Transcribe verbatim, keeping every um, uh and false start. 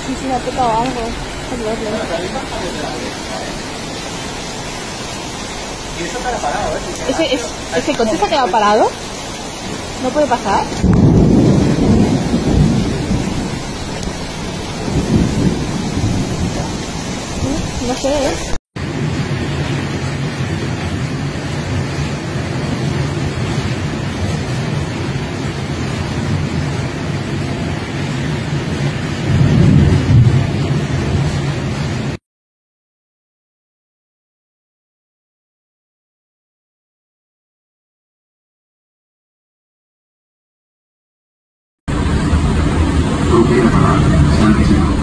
Y si me ha picado algo. Y eso estará parado, ¿eh? ¿Ese, es, ¿Ese coche se ha quedado parado? ¿No puede pasar? No sé, ¿eh? Opera para Santiago.